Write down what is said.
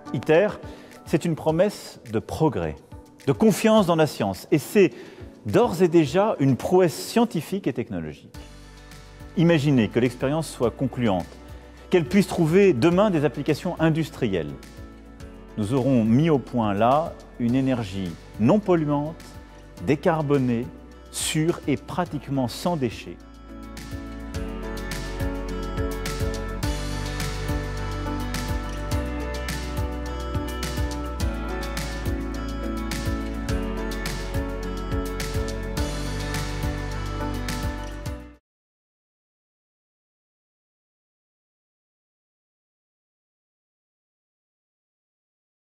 ITER, c'est une promesse de progrès, de confiance dans la science, et c'est d'ores et déjà une prouesse scientifique et technologique. Imaginez que l'expérience soit concluante, qu'elle puisse trouver demain des applications industrielles. Nous aurons mis au point là une énergie non polluante, décarbonée, sûre et pratiquement sans déchets.